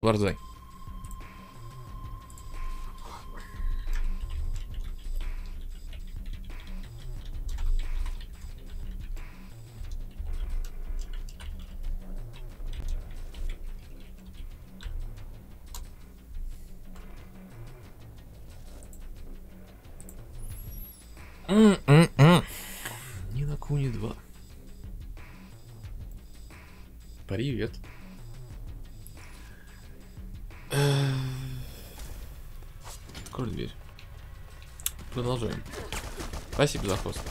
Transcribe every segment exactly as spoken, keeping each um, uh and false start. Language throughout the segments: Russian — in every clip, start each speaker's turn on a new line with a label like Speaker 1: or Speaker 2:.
Speaker 1: Борзай. Ни на Куни два. Привет. Открой дверь. Продолжаем. Спасибо за хост.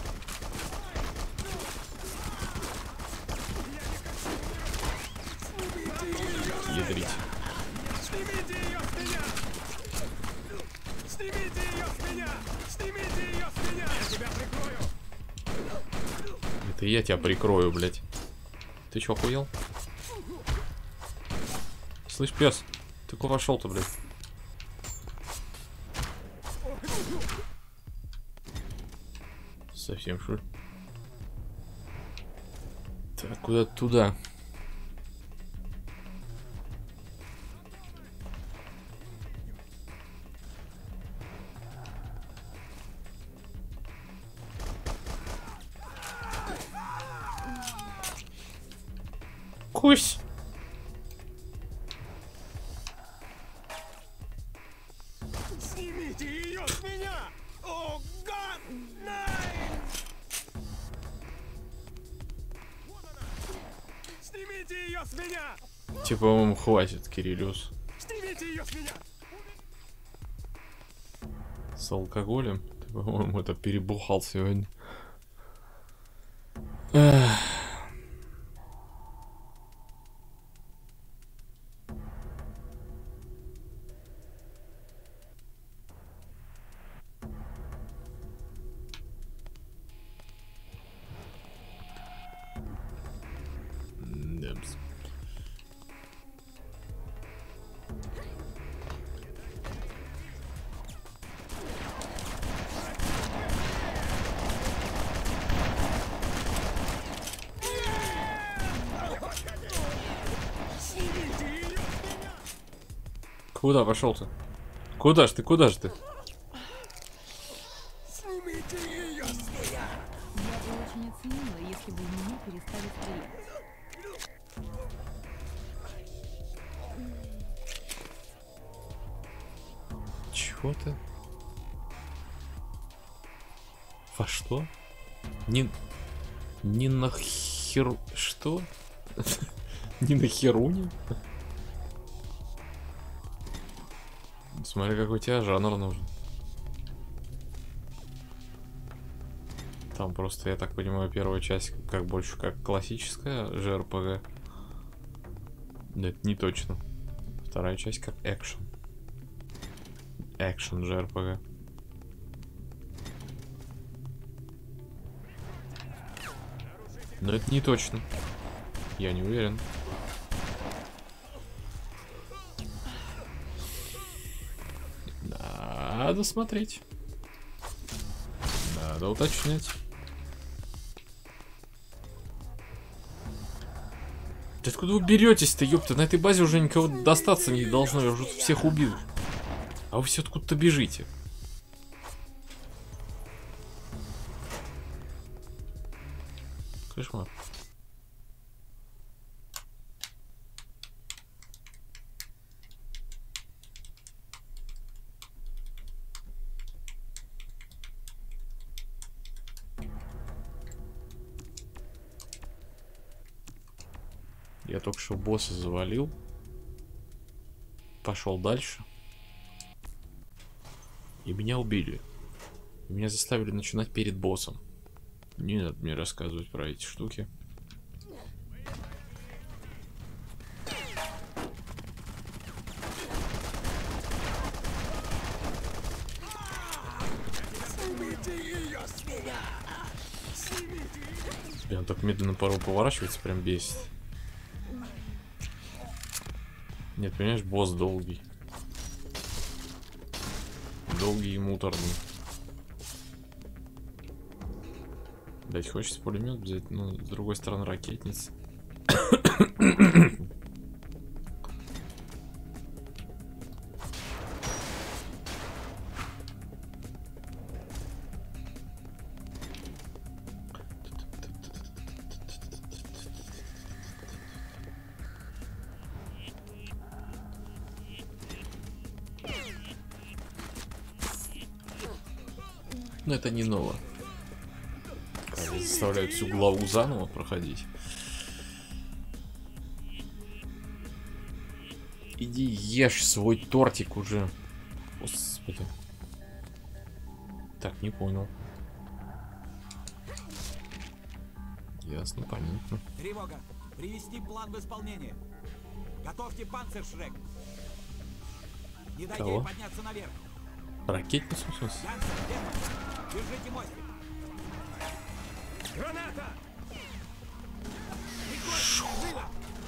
Speaker 1: Ядрить.
Speaker 2: Снимите ее с меня! Снимите ее с меня! Снимите ее с меня! Я тебя прикрою!
Speaker 1: Это я тебя прикрою, блядь. Ты чё, охуел? Слышь, пес, ты куда пошел-то, блядь? Совсем что ли? Так, куда туда? Кусь!
Speaker 2: Снимите ее с меня! О, гад! Най! Вот она! Снимите ее с меня!
Speaker 1: Типа, по-моему, хватит, Кириллюс.
Speaker 2: Снимите ее с меня!
Speaker 1: С алкоголем? Ты, по-моему, это перебухал сегодня. Эх. Демс. Куда пошел-то? Куда ж ты, куда ж ты?
Speaker 2: Снимите ее с меня!
Speaker 3: Я бы очень оценила, если бы в меня перестали стрелять.
Speaker 1: Чего ты? Во что? Не... Не на хер... Что? Не на херуне? Смотри, какой у тебя жанр нужен. Там просто, я так понимаю, первая часть как больше как классическая жэ эр пэ гэ. Да, это не точно. Вторая часть как экшен. Экшен жэ эр пэ гэ. Но это не точно. Я не уверен. Надо смотреть. Надо уточнять. Да откуда вы беретесь-то, ёпта? На этой базе уже никого достаться не должно. Я уже всех убил. А вы все откуда-то бежите. Кошмар. Я только что босса завалил. Пошел дальше. И меня убили. И меня заставили начинать перед боссом. Не надо мне рассказывать про эти штуки.
Speaker 2: Снимите ее с меня! Снимите ее!
Speaker 1: Блин, он так медленно порой поворачивается, прям бесит. Нет, понимаешь, босс долгий. Долгий и муторный. Блять, хочется пулемет взять, но с другой стороны ракетница. Но это не ново. Когда заставляют всю главу заново проходить. Иди ешь свой тортик уже. Господи. Так, не понял. Ясно, понятно.
Speaker 4: Тревога! Привести план в исполнение. Готовьте панцершрек. Не дайте
Speaker 1: Кого?
Speaker 4: ей подняться наверх.
Speaker 1: Ракетницу, в смысле?
Speaker 4: Янсен, Герман, держите мостик.
Speaker 2: Граната!
Speaker 4: Прикончите, живо!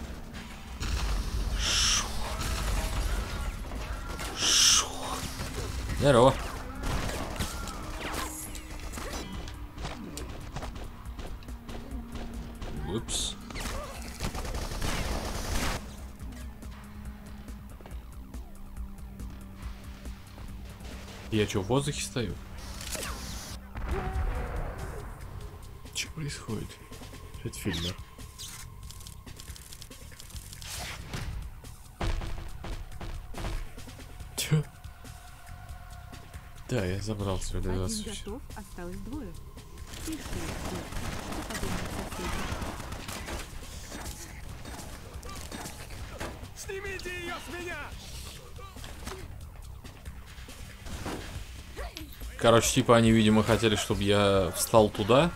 Speaker 1: Здорово. Упс. Я что, в воздухе стою? Что происходит? Это фильм, да? Чё? Да, я забрал свою
Speaker 3: Один
Speaker 1: двадцать.
Speaker 3: готов, осталось двое. Тише, что подумают соседи?
Speaker 2: Снимите ее с меня!
Speaker 1: Короче, типа они, видимо, хотели, чтобы я встал туда.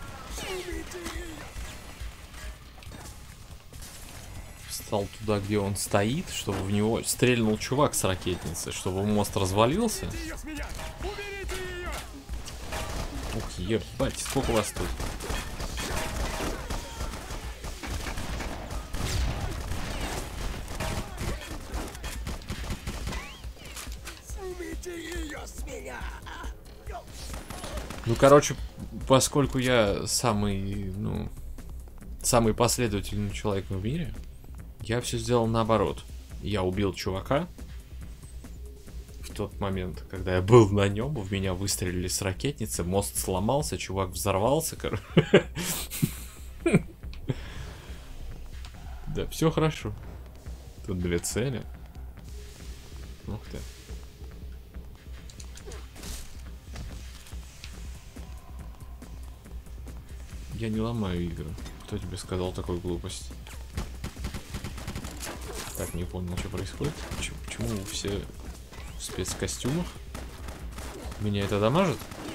Speaker 1: Встал туда, где он стоит, чтобы в него стрельнул чувак с ракетницы, чтобы мост развалился.
Speaker 2: Уберите ее с меня! Уберите ее!
Speaker 1: Ух, ебать, сколько вас тут?
Speaker 2: Снимите ее с меня!
Speaker 1: Ну, короче, поскольку я самый, ну, самый последовательный человек в мире, я все сделал наоборот. Я убил чувака. В тот момент, когда я был на нем, в меня выстрелили с ракетницы, мост сломался, чувак взорвался, короче. Да, все хорошо. Тут две цели. Ух ты. Я не ломаю игры. Кто тебе сказал такую глупость? Так, не понял, что происходит. Ч- почему вы все в спецкостюмах? Меня это дамажит?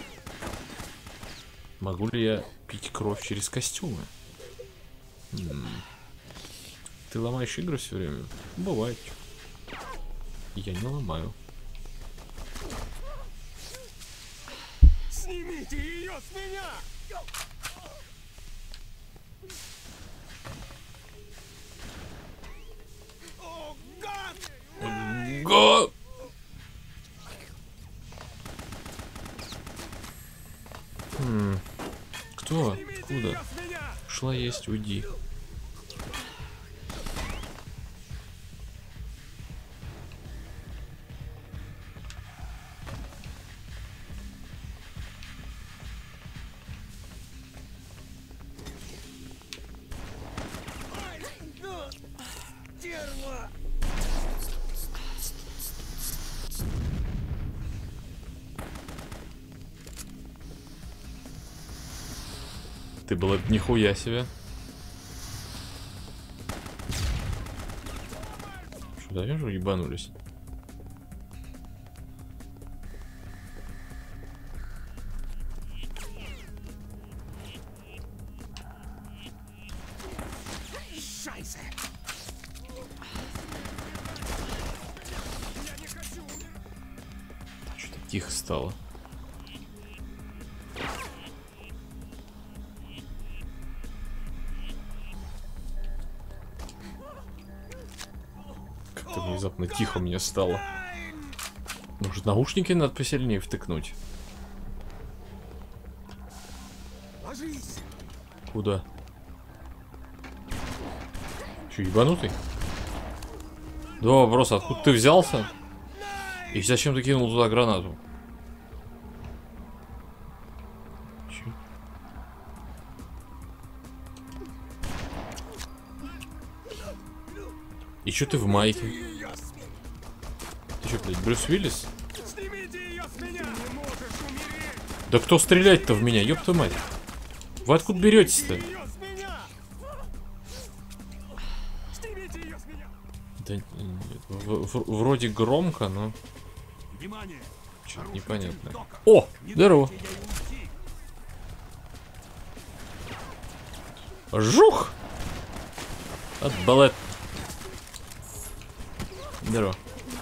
Speaker 1: Могу ли я пить кровь через костюмы? М. Ты ломаешь игры все время? Бывает. Я не ломаю.
Speaker 2: Снимите ее с меня! О, гад!
Speaker 1: Го! Хм. Кто?
Speaker 2: Снимите
Speaker 1: Откуда?
Speaker 2: ее с меня!
Speaker 1: Шла есть, уйди.
Speaker 2: Дерьмо!
Speaker 1: Ты была нихуя себе. Что, да, вижу, ебанулись.
Speaker 2: Шайсе! Я не хочу!
Speaker 1: Что-то тихо стало. Как-то внезапно тихо мне стало. Может, наушники надо посильнее втыкнуть?
Speaker 2: Ложись!
Speaker 1: Куда? Че, ебанутый? Два вопроса. Откуда ты взялся? И зачем ты кинул туда гранату? Чё? И чё ты в майке?
Speaker 2: Ее с меня!
Speaker 1: Ты чё, блядь, Брюс Уиллис?
Speaker 2: Снимите ее с меня! Ты не можешь умереть!
Speaker 1: Да кто стрелять-то в меня, ёпта мать? Вы откуда беретесь-то?
Speaker 2: Ее с меня! Снимите ее с меня!
Speaker 1: Да, в- в- вроде громко, но
Speaker 4: Внимание!
Speaker 1: что-то
Speaker 4: Нарушитель
Speaker 1: непонятно.
Speaker 4: дока.
Speaker 1: О,
Speaker 4: Не
Speaker 1: здорово.
Speaker 4: дайте ей уйти.
Speaker 1: Жух! От балет. Здорово.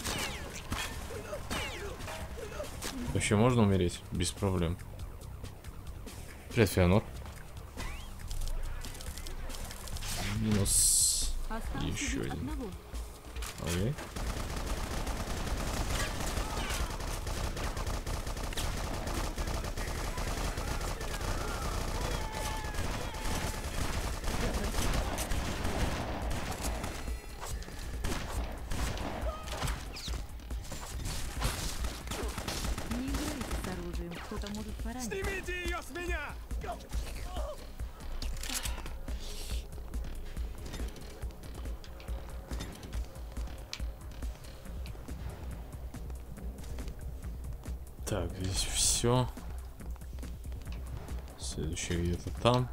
Speaker 1: Вообще можно умереть? Без проблем. Привет, Феонор. Минус
Speaker 3: Осталось
Speaker 1: еще
Speaker 3: убить
Speaker 1: один.
Speaker 3: одного.
Speaker 1: Окей.
Speaker 3: Не играйте с оружием, кто-то может поранить.
Speaker 2: Снимите ее с меня!
Speaker 1: Так, здесь все. Следующий где-то там.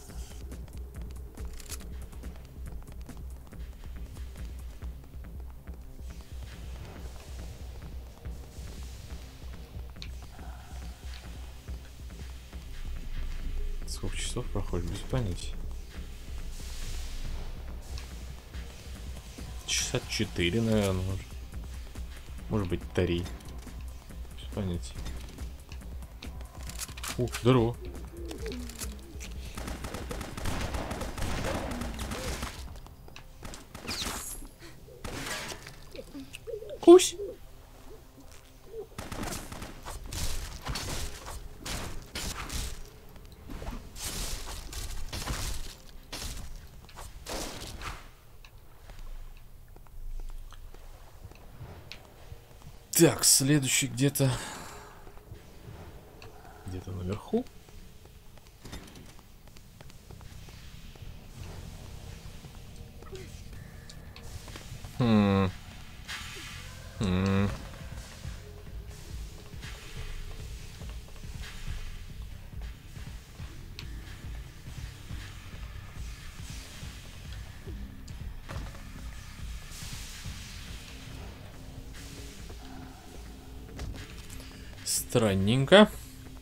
Speaker 1: Сколько часов проходит, без понятия. Часа четыре, наверное, может. Может быть, три. Без понятия. Ух, здорово. Кусь. Так, следующий где-то... Где-то наверху. Хм. Хм. Странненько.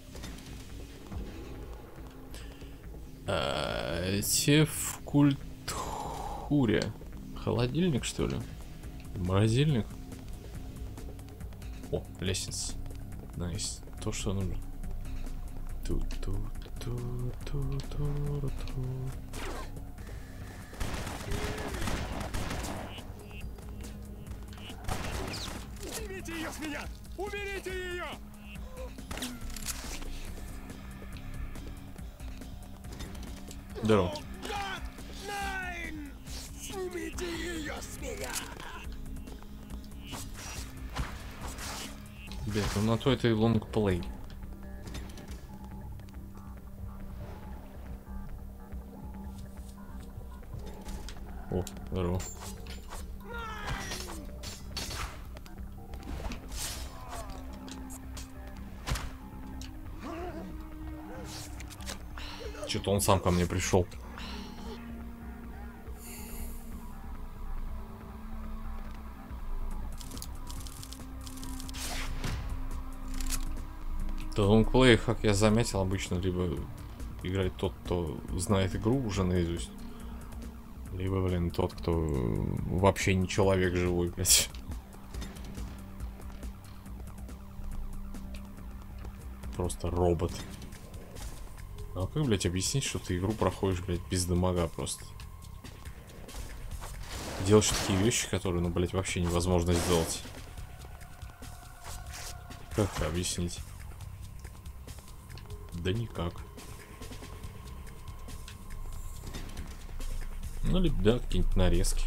Speaker 1: А, эти в культуре. Холодильник, что ли? Морозильник? О, лестница. Найс. То, что нужно. Ту-ту-ту-ту-ту-ту.
Speaker 2: Снимите ее с меня! Уберите ее!
Speaker 1: Здорово.
Speaker 2: Да! Найн! Снимите ее с меня!
Speaker 1: Блин, ну на то это и лонгплей. О, здорово. Что-то он сам ко мне пришел. В лонгплее, как я заметил, обычно либо играет тот, кто знает игру уже наизусть, либо, блин, тот, кто вообще не человек живой, блядь. Просто робот. А как, блядь, объяснить, что ты игру проходишь, блядь, без дамага просто? Делаешь такие вещи, которые, ну, блядь, вообще невозможно сделать. Как это объяснить? Да никак. Ну, либо, да, какие-нибудь нарезки.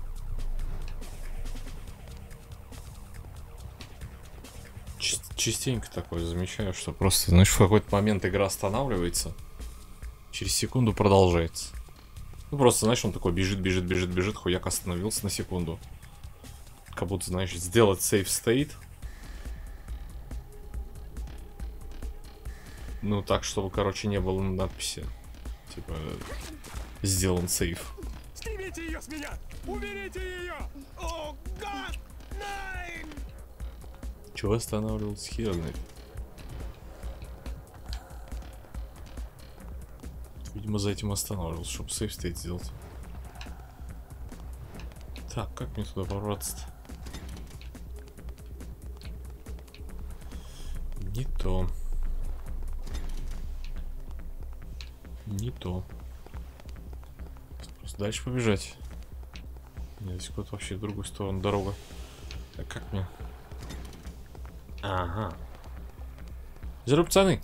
Speaker 1: Ч- частенько такое замечаю, что просто, знаешь, в какой-то момент игра останавливается, через секунду продолжается. Ну, просто, знаешь, он такой бежит, бежит, бежит, бежит, хуяк остановился на секунду. Как будто, знаешь, сделать save state. Ну, так, чтобы, короче, не было надписи. Типа, сделан сейф.
Speaker 2: Снимите ее с меня! Уберите ее! О, гад! Найн!
Speaker 1: Чего останавливался херный? Видимо, за этим останавливался, чтобы сейф стейт сделать. Так, как мне туда пробраться-то? Не то. Не то. Просто дальше побежать. Нет, здесь куда-то вообще в другую сторону дорога. А как мне? Ага. Здорово, пацаны.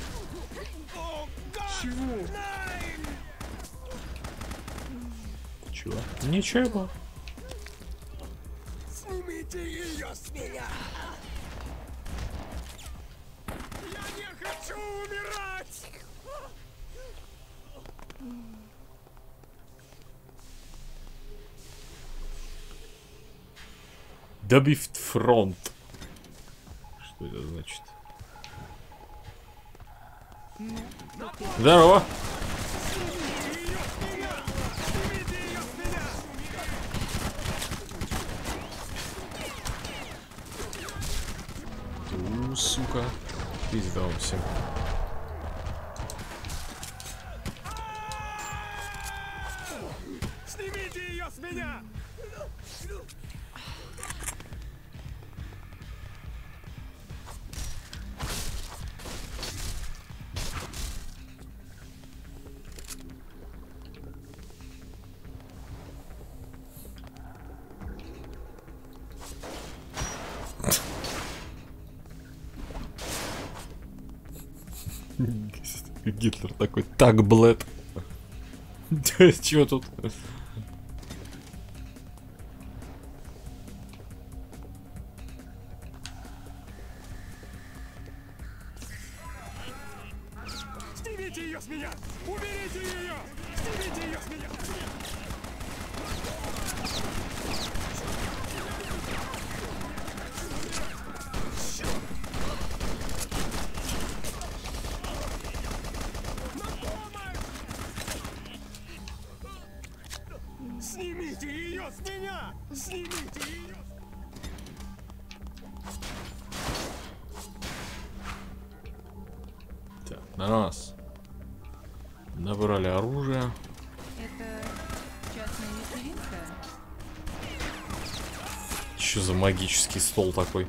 Speaker 2: Чего?
Speaker 1: Чего? Ничего.
Speaker 2: Снимите ее с меня! Я не хочу умирать!
Speaker 1: Добив фронт. Что это значит? Здорово. У, сука. Пизда вам всем.
Speaker 2: Снимите ее с меня!
Speaker 1: Гитлер такой, так, блэд. Чего тут?
Speaker 2: Снимите ее с меня! Уберите ее! Снимите ее с меня! Снимите ее с меня! Снимите ее!
Speaker 1: Так, на нас. Набрали оружие.
Speaker 3: Это частная вечеринка?
Speaker 1: Что за магический стол такой?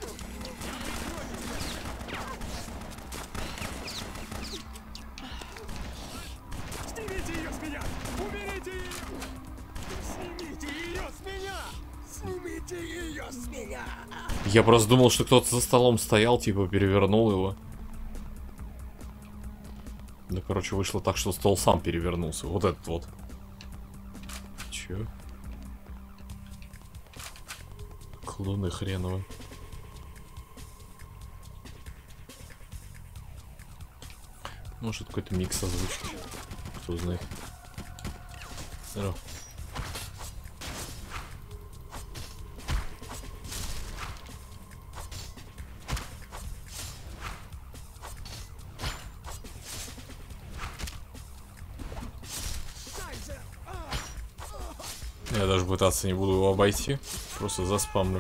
Speaker 2: Снимите ее с меня! Уберите ее! Снимите ее с меня! Снимите ее с меня!
Speaker 1: Я просто думал, что кто-то за столом стоял, типа перевернул его. Да, короче, вышло так, что стол сам перевернулся. Вот этот вот. Чё? Клоны хреновые. Может, какой-то микс озвучки. Кто знает. Здорово. Я даже пытаться не буду его обойти. Просто заспамлю.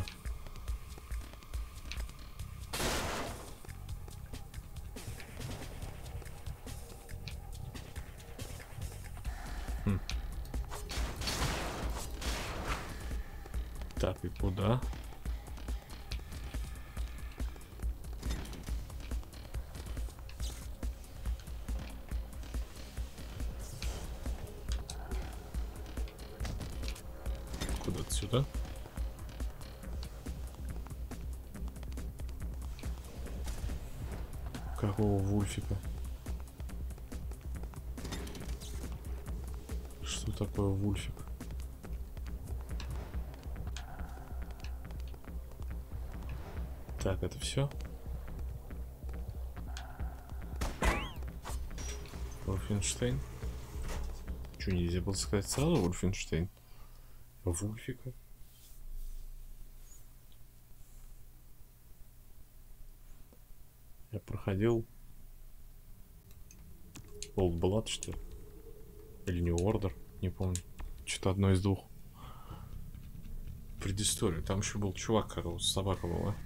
Speaker 1: Хм. Так, и куда? Куда-то сюда. Какого вульфика? Что такое вульфик? Так, это все? Вульфенштейн? Что, нельзя было сказать сразу Вульфенштейн? Вульфика? Я проходил Old Blood, что ли? Или New Order, не помню. Что-то одно из двух. Предыстория. Там еще был чувак, короче, собака была.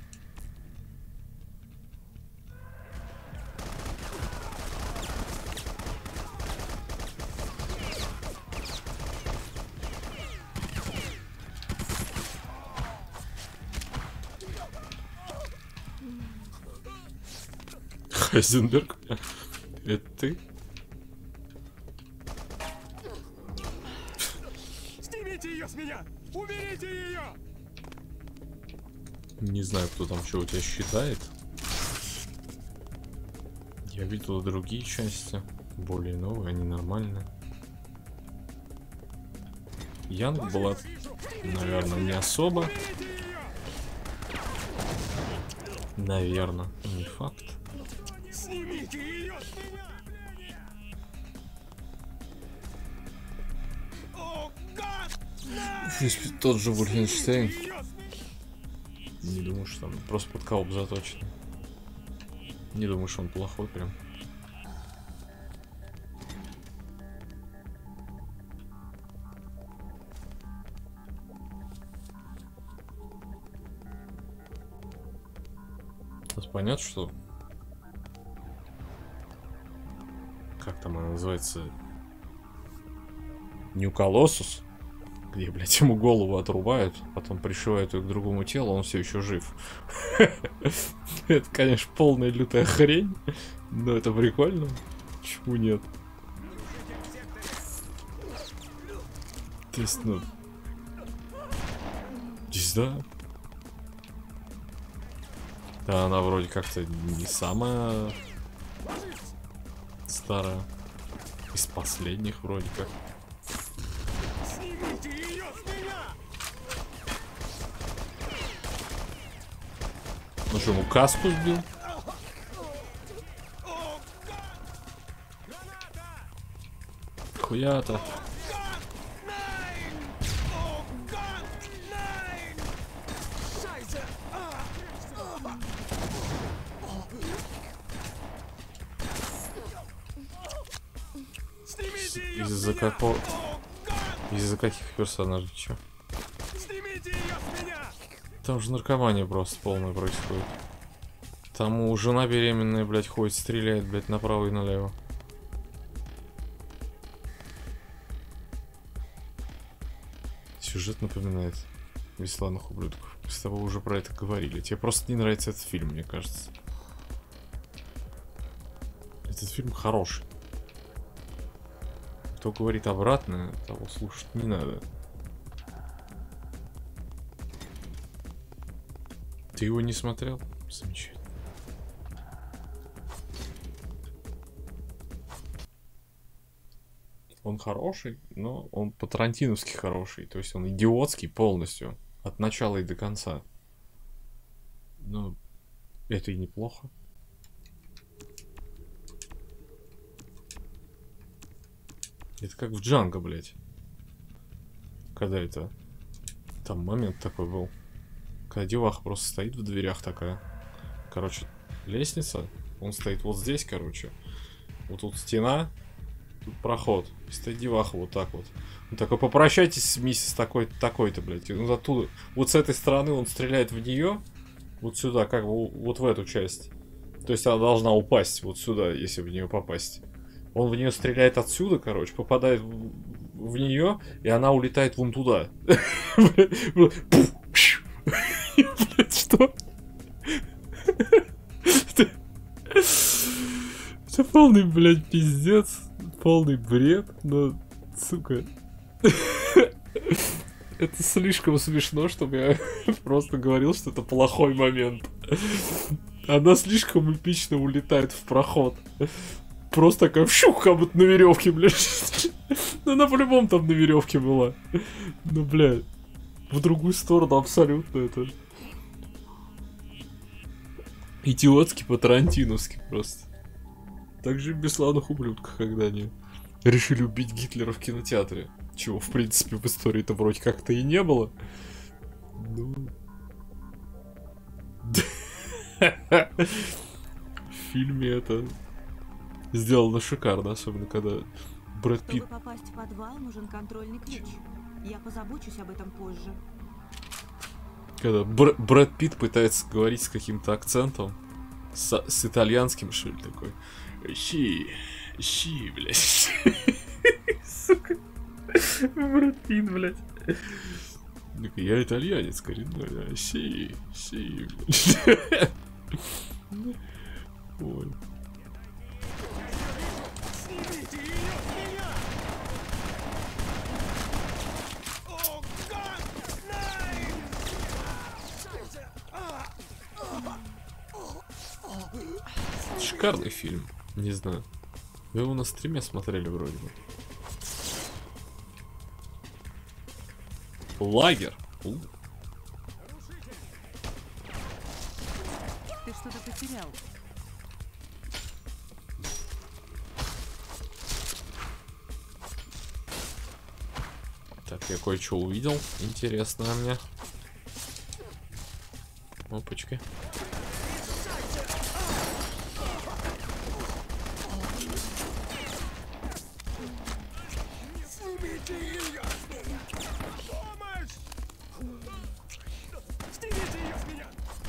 Speaker 1: Хайзенберг? Это ты?
Speaker 2: Снимите ее с меня! Уберите ее!
Speaker 1: Не знаю, кто там что у тебя считает. Я видел другие части. Более новые, они нормальные. Янгблад, наверное, не особо. Наверное, не факт.
Speaker 2: Снимите ее с меня! О, гад!
Speaker 1: В принципе, тот же Wolfenstein. Не думаю, что там просто под кооп заточен. Не думаю, что он плохой прям. Сейчас понятно, что... Как там она называется? New Colossus? Где, блядь, ему голову отрубают, потом пришивают ее к другому телу, он все еще жив. Это, конечно, полная лютая хрень, но это прикольно. Почему нет? То есть, ну... Здесь, да. Да, она вроде как-то не самая старая. Из последних вроде как.
Speaker 2: Снимите ее с меня!
Speaker 1: Ну что, ему каску сбил?
Speaker 2: О, гад! Граната!
Speaker 1: Хуята.
Speaker 2: Найн! О, гад! Найн! Шайзе! А! А! Снимите ее с
Speaker 1: Из-за
Speaker 2: меня!
Speaker 1: какого...
Speaker 2: О, гад!
Speaker 1: Из-за каких персонажей, чё?
Speaker 2: Снимите ее с меня!
Speaker 1: Там же наркомания просто полная происходит. Там у жена беременная, блядь, ходит, стреляет, блядь, направо и налево. Сюжет напоминает «Бесславных ублюдков». Мы с тобой уже про это говорили. Тебе просто не нравится этот фильм, мне кажется. Этот фильм хороший. Кто говорит обратное, того слушать не надо. Ты его не смотрел? Замечательно. Он хороший, но он по-тарантиновски хороший. То есть он идиотский полностью. От начала и до конца. Ну, это и неплохо. Это как в Джанго, блядь. Когда это... Там момент такой был. Когда деваха просто стоит в дверях такая. Короче, лестница. Он стоит вот здесь, короче. Вот тут стена. Тут проход. И стоит деваха вот так вот. Он такой: попрощайтесь с миссис такой-то, такой-то, блядь. И он оттуда. Вот с этой стороны он стреляет в нее. Вот сюда, как бы вот в эту часть. То есть она должна упасть вот сюда, если в нее попасть. Он в нее стреляет отсюда, короче, попадает в, в нее, и она улетает вон туда. Блять, что? Это полный, блядь, пиздец. Полный бред, но, сука. Это слишком смешно, чтобы я просто говорил, что это плохой момент. Она слишком эпично улетает в проход. Просто такая вщух, как будто на веревке, блядь. Ну, она по-любому там на веревке была. Ну, блядь. В другую сторону абсолютно это. Идиотски по-тарантиновски просто. Так же в «Бесславных ублюдках», когда они решили убить Гитлера в кинотеатре. Чего, в принципе, в истории-то вроде как-то и не было. Ну... В фильме это... Сделано шикарно, особенно когда Брэд Питт.
Speaker 5: Чтобы попасть в подвал, нужен контрольный ключ. Я позабочусь об этом позже.
Speaker 1: Когда Бр Брэд Питт пытается говорить с каким-то акцентом. С, с итальянским, что ли, такой. Щи, щи, блядь. Сука. Брэд Питт, блядь. Я итальянец коренной, а щи, щи, блядь. Ой.
Speaker 2: Снимите ее с меня! О, гад! Най!
Speaker 1: Шикарный фильм, не знаю. Вы его на стриме смотрели вроде бы. Лагерь. У.
Speaker 3: Ты что-то потерял.
Speaker 1: Так, я кое-что увидел. Интересное мне. Опачки.
Speaker 2: Снимите ее с меня! Помощь! Снимите ее с меня!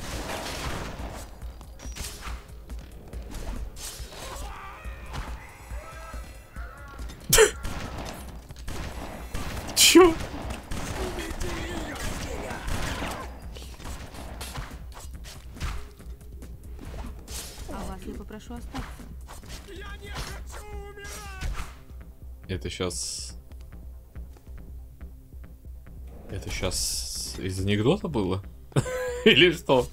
Speaker 1: Чё?
Speaker 3: А вас я попрошу остаться.
Speaker 2: Я не хочу умирать!
Speaker 1: Это сейчас... Это сейчас из анекдота было? Или что?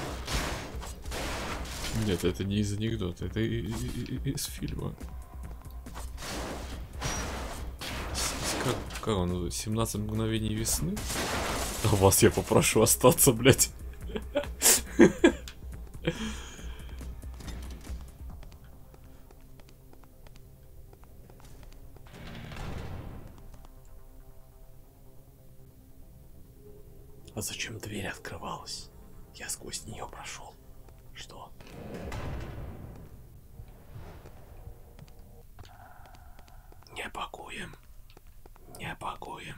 Speaker 1: Нет, это не из анекдота, это и- и- и- из фильма. С- Как, как он называется? семнадцать мгновений весны? А вас я попрошу остаться, блядь. А зачем дверь открывалась? Я сквозь нее прошел. Что? Не пакуем. Не пакуем.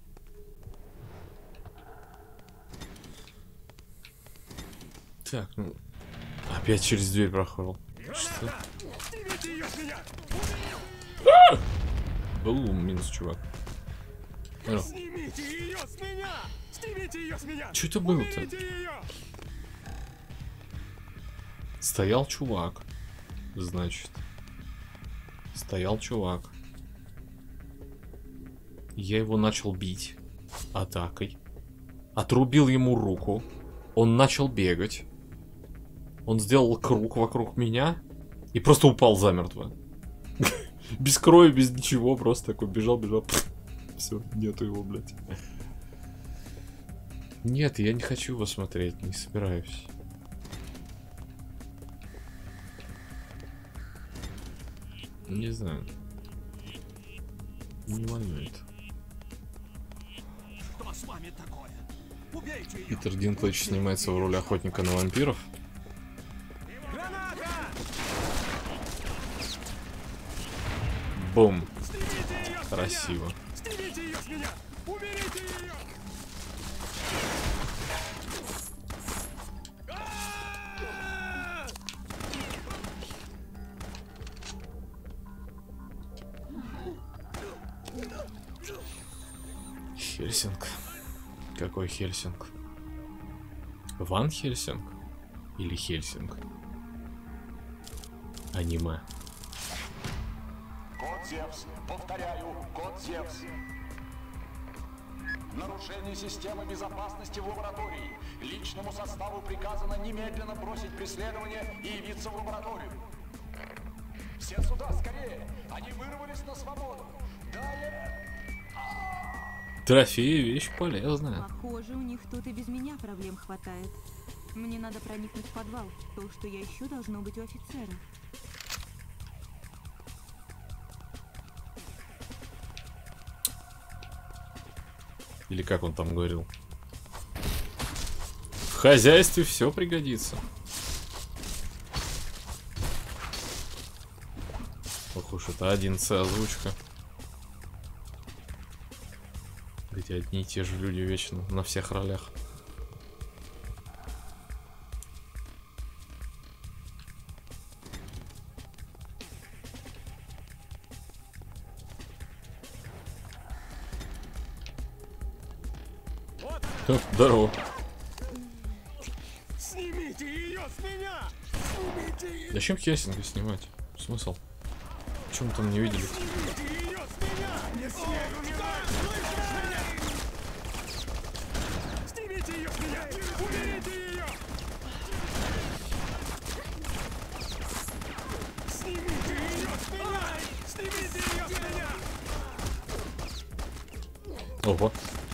Speaker 1: Так, ну... Опять через дверь проходил. Что?
Speaker 2: Снимите ее с меня!
Speaker 1: Был минус, чувак. Алло.
Speaker 2: Снимите ее с меня! Снимите ее с меня!
Speaker 1: Чё это было-то?
Speaker 2: Уберите ее!
Speaker 1: Стоял чувак. Значит. Стоял чувак. Я его начал бить атакой. Отрубил ему руку. Он начал бегать. Он сделал круг вокруг меня. И просто упал замертво. Без крови, без ничего. Просто такой бежал, бежал. Все, нету его, блядь. Нет, я не хочу его смотреть. Не собираюсь. Не знаю. Не волнует.
Speaker 4: Что с вами такое? Убейте ее!
Speaker 1: Питер Динклэйдж снимается в роли охотника на вампиров.
Speaker 2: Граната!
Speaker 1: Бум.
Speaker 2: Снимите ее с
Speaker 1: Красиво.
Speaker 2: меня! Снимите ее с меня! Уберите ее! А-а-а!
Speaker 1: Хельсинг. Какой Хельсинг? Ван Хельсинг? Или Хельсинг? Аниме.
Speaker 6: Код Зевс. Повторяю, код Зевс. Нарушение системы безопасности в лаборатории. Личному составу приказано немедленно бросить преследование и явиться в лабораторию. Все сюда, скорее! Они вырвались на свободу. Далее...
Speaker 1: Трофеи — вещь полезная.
Speaker 5: Похоже, у них тут и без меня проблем хватает. Мне надо проникнуть в подвал. То, что я ищу, должно быть у офицера.
Speaker 1: Или как он там говорил? В хозяйстве все пригодится. уж это один С озвучка. Где одни и те же люди вечно на всех ролях. О, здорово.
Speaker 2: Снимите ее с меня! Снимите ее!
Speaker 1: Зачем Хельсинга снимать? Смысл? Чем мы там не видели?
Speaker 2: Снимите ее с меня! Не смей умирать! Слышишь меня? Снимите ее с меня! Уберите ее! Снимите ее с меня! Снимите ее с меня!
Speaker 1: Ого.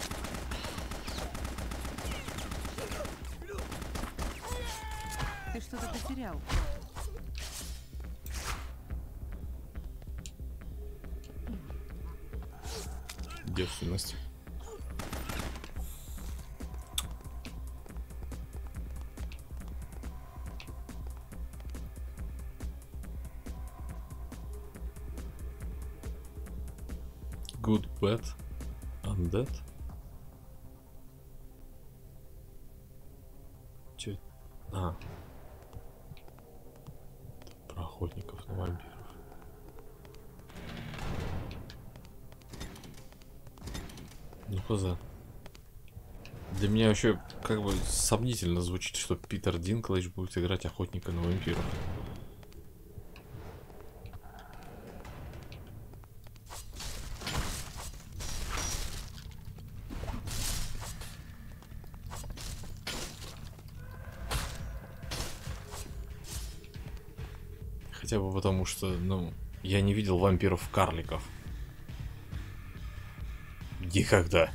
Speaker 3: Ты что-то потерял.
Speaker 1: Девственность. Good, bad, undead. Чё? А. Про охотников на вампиров. Ну хз. Для меня вообще как бы сомнительно звучит, что Питер Динклэйдж будет играть охотника на вампиров. Хотя бы потому, что, ну, я не видел вампиров-карликов. Никогда.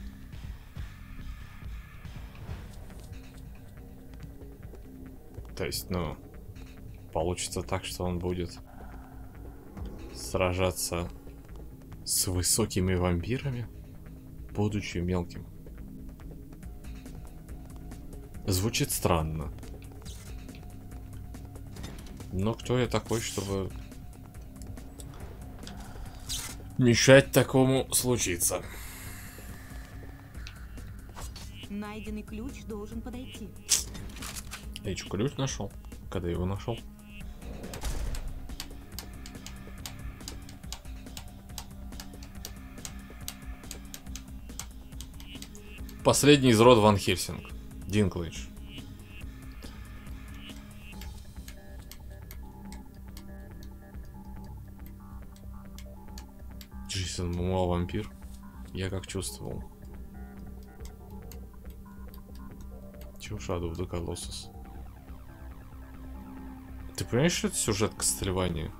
Speaker 1: То есть, ну, получится так, что он будет сражаться с высокими вампирами, будучи мелким. Звучит странно. Но кто я такой, чтобы мешать такому случиться?
Speaker 5: Найденный ключ должен подойти.
Speaker 1: Я что, ключ нашел? Когда я его нашел? Последний из рода Ван Хельсинг. Динклэйдж. Джейсон Момоа вампир. Я как чувствовал. Чего Shadow of the Colossus? Ты понимаешь, что это сюжет Castlevania?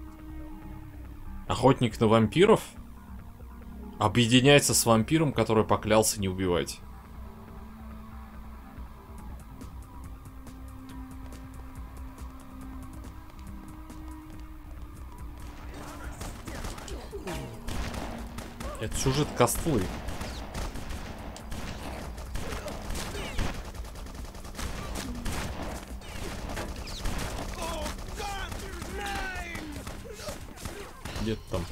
Speaker 1: Охотник на вампиров объединяется с вампиром, который поклялся не убивать. Это сюжет Костлы. Где ты там?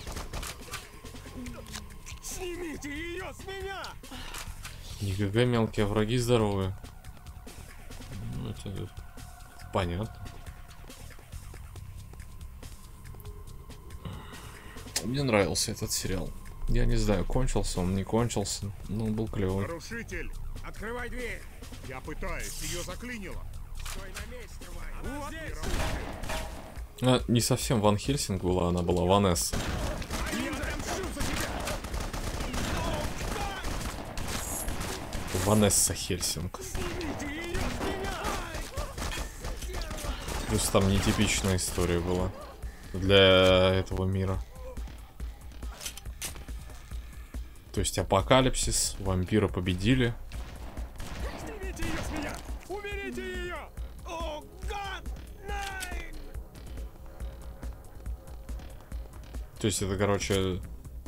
Speaker 2: Снимите ее с меня!
Speaker 1: Никакая мелкие враги здоровые. Ну, это, это понятно. Мне нравился этот сериал. Я не знаю, кончился он, не кончился, но он был клевый.
Speaker 2: Нарушитель, открывай дверь! Я пытаюсь, ее заклинило. Стой на месте, тварь! Вот здесь!
Speaker 1: А, не совсем Ван Хельсинг была, она была Ванесса.
Speaker 2: Я отомщу за тебя!
Speaker 1: Ванесса Хельсинг.
Speaker 2: Снимите ее с меня!
Speaker 1: Плюс там нетипичная история была для этого мира. То есть апокалипсис, вампиры победили.
Speaker 2: Снимите ее с меня! Уберите ее! О, гад! Найн!
Speaker 1: То есть это, короче...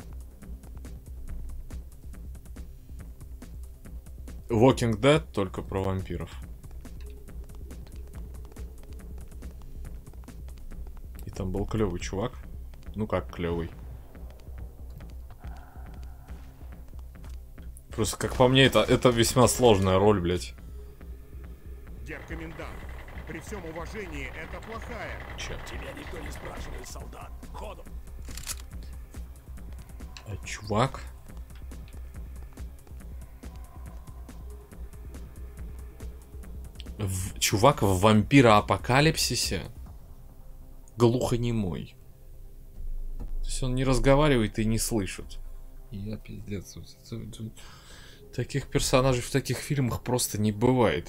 Speaker 1: Walking Dead только про вампиров. И там был клевый чувак. Ну как клевый. Просто, как по мне, это, это весьма сложная роль, блядь.
Speaker 2: Гер-комендант, при всем уважении, это плохая.
Speaker 1: Черт.
Speaker 4: Тебя никто не спрашивает, солдат. Ходу.
Speaker 1: А чувак. В, чувак в вампира-апокалипсисе глухонемой. То есть он не разговаривает и не слышит. Я пиздец. Таких персонажей в таких фильмах просто не бывает.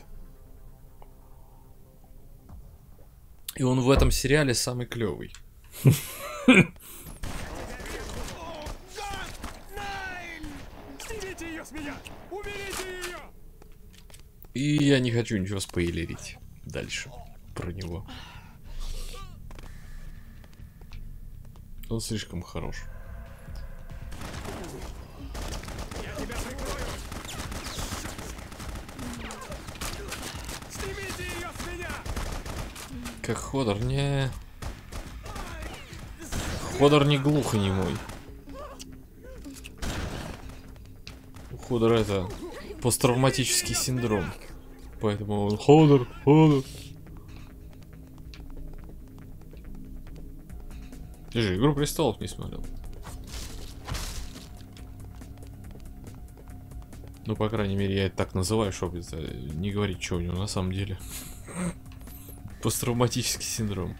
Speaker 1: И он в этом сериале самый клевый.
Speaker 2: Снимите ее с меня! Уберите ее!
Speaker 1: И я не хочу ничего спойлерить дальше про него. Он слишком хорош.
Speaker 2: Я тебя прикрою! Снимите ее с меня!
Speaker 1: Как Ходор, не... Ходор не глухонемой. У Ходора это посттравматический синдром. Поэтому он Ходор, Ходор. Ты же «Игру престолов» не смотрел. Ну, по крайней мере, я это так называю, чтобы это не говорить, что у него на самом деле. Посттравматический синдром.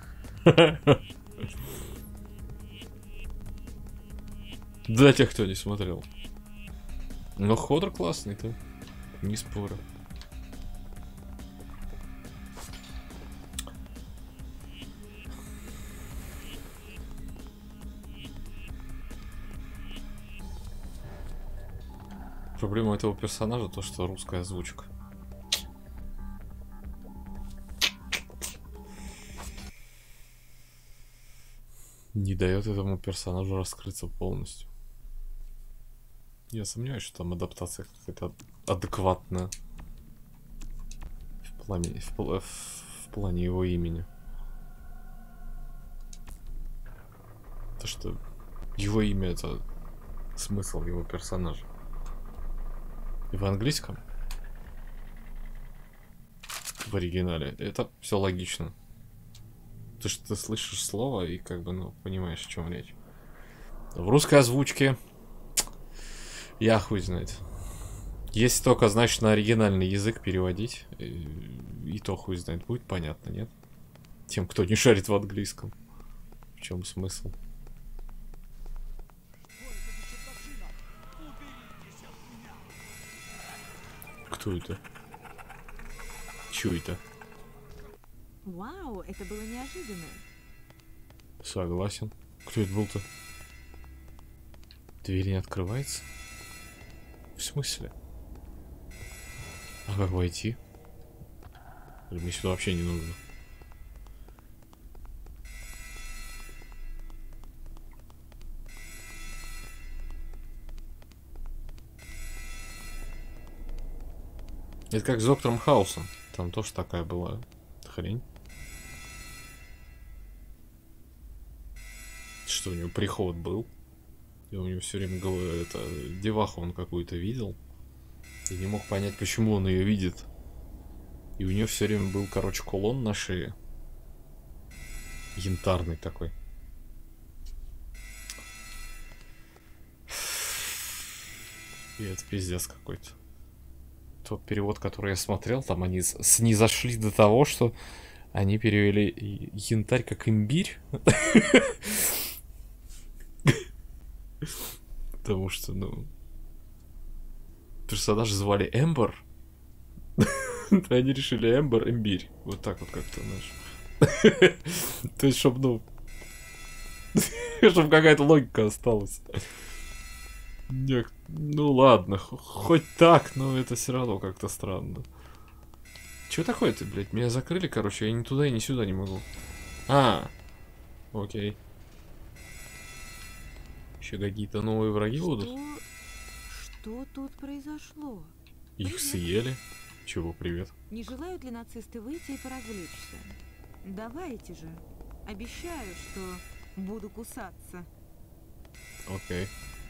Speaker 1: Для тех, кто не смотрел. Но Ходор классный-то. Не спорю. Проблема этого персонажа то, что русская озвучка. Не дает этому персонажу раскрыться полностью. Я сомневаюсь, что там адаптация какая-то адекватная в плане, в, пл в плане его имени. То, что его имя — это смысл его персонажа. И в английском, в оригинале, это все логично. То, что ты слышишь слово и как бы, ну, понимаешь, о чем речь. В русской озвучке я хуй знает. Если только, значит, на оригинальный язык переводить, и, и то хуй знает, будет понятно, нет? Тем, кто не шарит в английском. В чем смысл? Кто это? Чё это?
Speaker 5: Вау, это было неожиданно.
Speaker 1: Согласен. Кто это был-то? Дверь не открывается? В смысле? А как войти? Мне сюда вообще не нужно. Это как с Доктором Хаусом. Там тоже такая была хрень. Что у него приход был. И у него все время это, деваху он какую-то видел. И не мог понять, почему он ее видит. И у нее все время был, короче, кулон на шее. Янтарный такой. И это пиздец какой-то. Тот перевод, который я смотрел, там они снизошли до того, что они перевели янтарь как имбирь. Потому что, ну, персонаж звали Эмбер. Они решили Эмбер, имбирь. Вот так вот как-то, знаешь. То есть, чтобы, ну, чтобы какая-то логика осталась. Нет, ну ладно, хоть так, но это все равно как-то странно. Чё такое-то, блядь? Меня закрыли, короче, я ни туда и ни сюда не могу. А, окей. Еще какие-то новые враги
Speaker 5: Что?
Speaker 1: будут?
Speaker 5: Что тут произошло?
Speaker 1: Их
Speaker 5: Привет.
Speaker 1: съели. Чего, привет.
Speaker 5: Не желают ли нацисты выйти и поразвлечься? Давайте же. Обещаю, что Буду кусаться.
Speaker 1: Окей.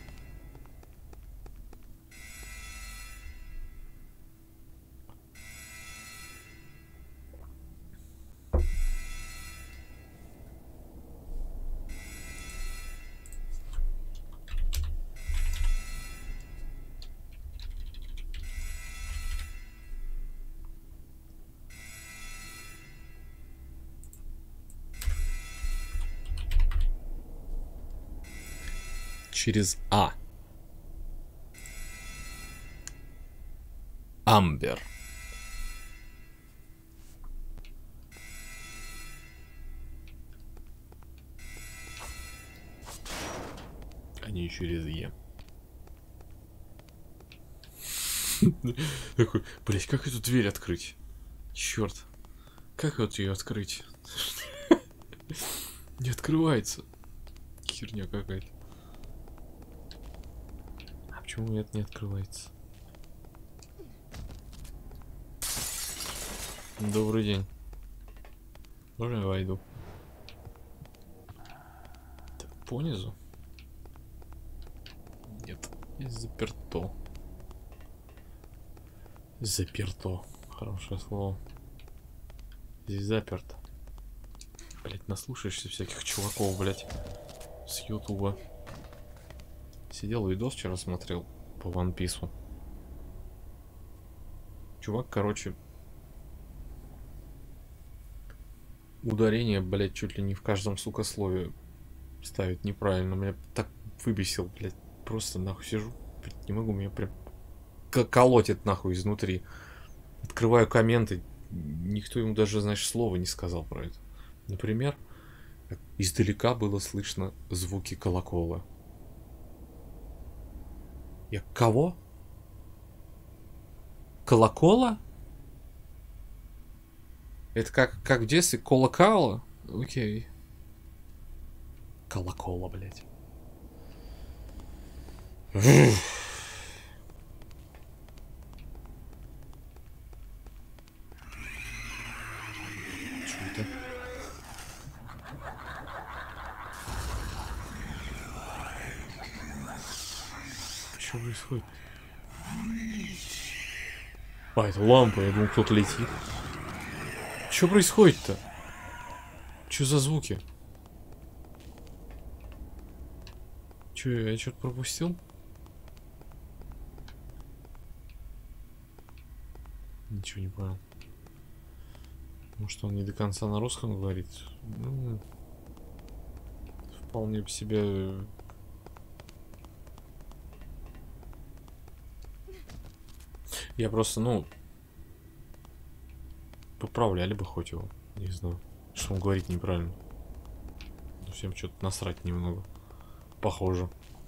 Speaker 1: Через А. Амбер. А не через Е. Такой, блять, как эту дверь открыть? Черт. Как вот ее открыть? Не открывается. Херня какая-то. А почему у меня это не открывается? Добрый день. Можно я войду? Так, понизу? Нет, здесь заперто. Заперто. Хорошее слово. Здесь заперто. Блять, наслушаешься всяких чуваков, блять, с Ютуба. Сидел видос вчера смотрел по One Piece. Чувак, короче, ударение, блять, чуть ли не в каждом, сука, слове ставит неправильно. Меня так выбесил, блять. Просто нахуй сижу, блядь, не могу, меня прям колотит нахуй изнутри. Открываю комменты, никто ему даже, знаешь, слова не сказал про это. Например, издалека было слышно звуки колокола. Я кого? Колокола? Это как, как в детстве колокала? Окей. Колокола, блядь. Что происходит? А, это лампа, я думал, кто-то летит. Что происходит-то? Что за звуки? Че, я что-то пропустил? Ничего не понял. Может, он не до конца на русском говорит? Ну, вполне в себе... Я просто, ну, поправляли бы хоть его, не знаю, что он говорит неправильно. Но всем что-то насрать немного, похоже.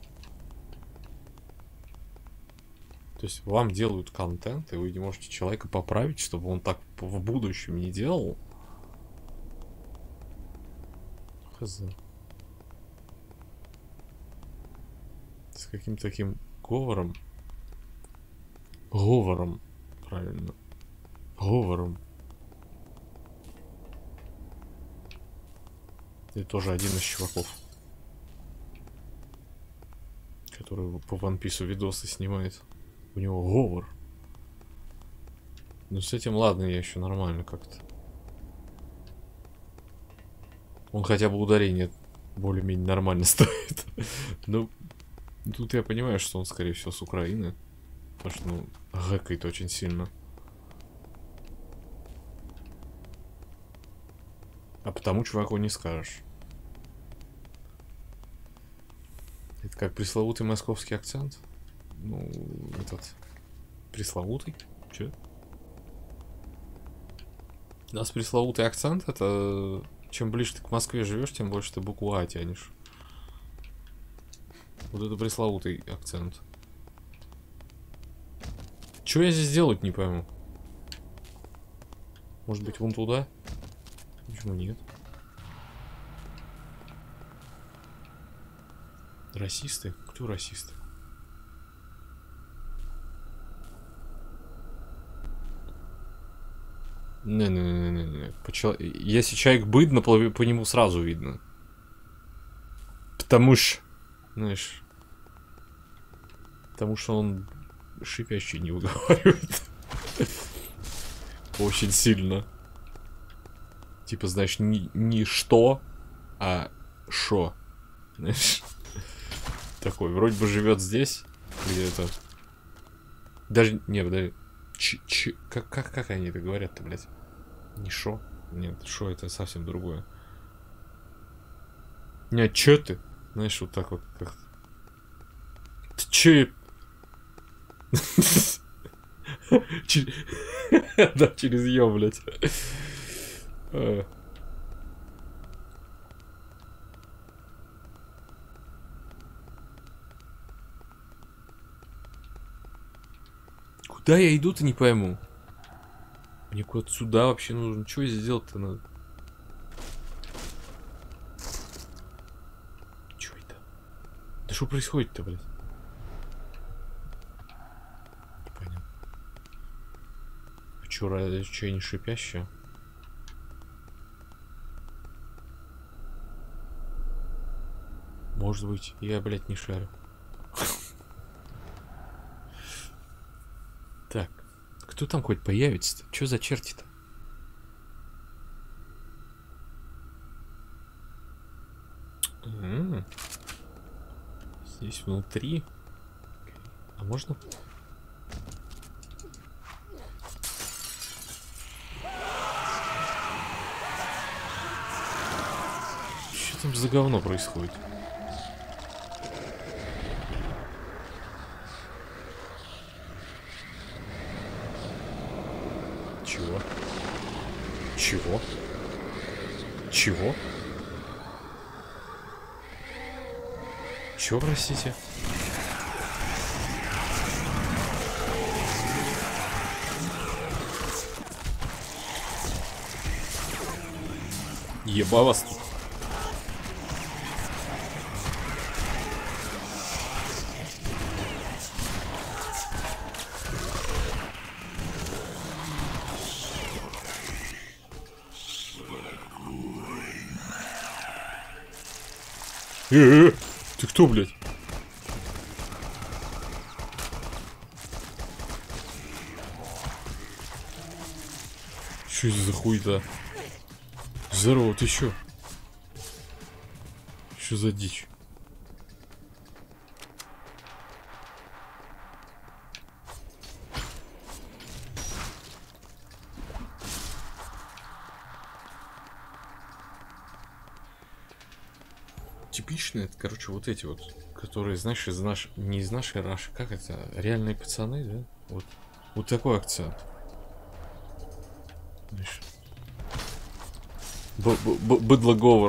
Speaker 1: То есть вам делают контент, и вы не можете человека поправить, чтобы он так в будущем не делал. Хз. С каким-то таким говором. Говором, правильно. Говором. Это тоже один из чуваков, который по One Piece видосы снимает. У него говор. Ну с этим ладно, я еще нормально как-то. Он хотя бы ударение более-менее нормально ставит. Но тут я понимаю, что он скорее всего с Украины. Потому что, ну, гэкает очень сильно. А потому чуваку не скажешь. Это как пресловутый московский акцент. Ну, этот... Пресловутый? Че? У нас пресловутый акцент — это... Чем ближе ты к Москве живешь, тем больше ты букву А тянешь. Вот это пресловутый акцент. Что я здесь делать, не пойму. Может быть, вон туда? Почему нет? Расисты? Кто расисты? Не-не-не-не-не. Почел... Если человек быдно, по, по нему сразу видно. потому что, знаешь, потому что он шипящий не выговаривает. Очень сильно. Типа, знаешь, не, не что, а шо. Знаешь? Такой, вроде бы живет здесь, где-то. Даже, не, подожди. Ч, ч, как, как, как они это говорят-то, блядь? Не шо? Нет, шо это совсем другое. Не, чё ты? Знаешь, вот так вот как-то. Ты чё? Да, через ё, блядь. Куда я иду-то, не пойму. Мне куда-то сюда вообще нужно. Что здесь делать-то надо? Чё это? Да что происходит-то, блядь? Непонятно. Чё, разве чё я не шипящая? Может быть, я, блядь, не шарю. Так, кто там хоть появится-то? Чё за черти-то? М-м-м. Здесь внутри. А можно? Что там за говно происходит? Чего? Чего? Чего? Чего, простите? Еба вас тут. Э-э-э! Ты кто, блядь? Что это за хуйта? Здорово, ты чё? Что за дичь? Типичные, это, короче, вот эти вот, которые, знаешь, из наш... не из нашей раши, как это, реальные пацаны, да? Вот, вот такой акцент. Знаешь, быдлоговор.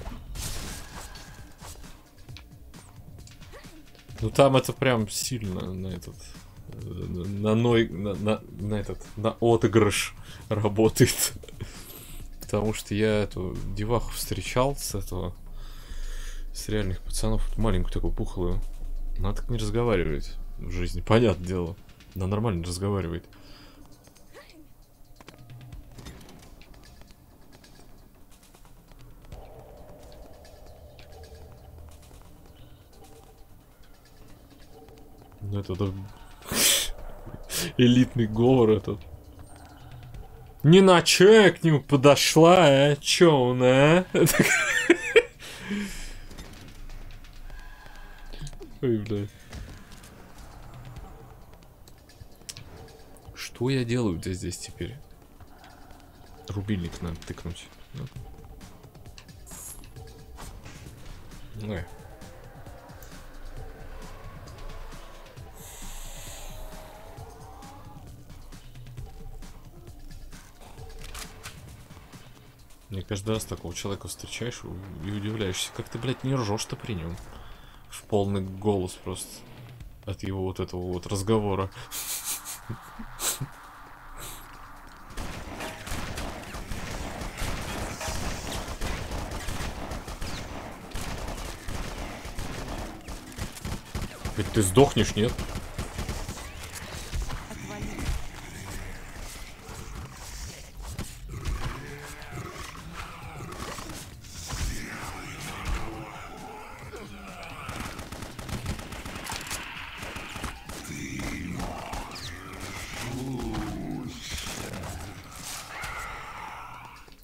Speaker 1: Ну там это прям сильно на этот, на ной, на, на, на этот, на отыгрыш работает. Потому что я эту деваху встречал с этого. С реальных пацанов, маленькую такую пухлую. Она так не разговаривает в жизни, понятное дело. Она нормально разговаривает. Ну это да... элитный говор этот. Не на чё к нему подошла, а? Чё он, а? Ой, блядь. Что я делаю-то здесь теперь? Рубильник надо тыкнуть. Ой. Мне каждый раз такого человека встречаешь и удивляешься, как ты, блядь, не ржешь-то при нем. В полный голос просто. От его вот этого вот разговора. Ведь ты сдохнешь, нет?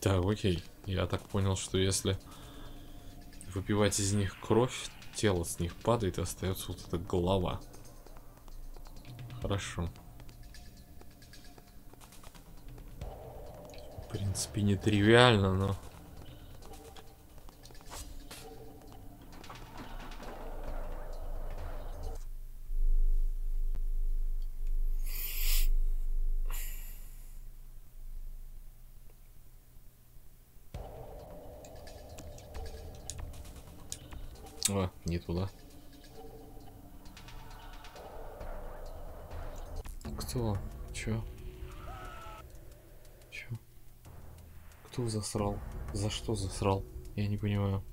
Speaker 1: Да, окей. Я так понял, что если выпивать из них кровь, тело с них падает, и остается вот эта голова. Хорошо. В принципе, не тривиально, но... А, не туда. Кто? Чё? Чё? Кто засрал? За что засрал? Я не понимаю.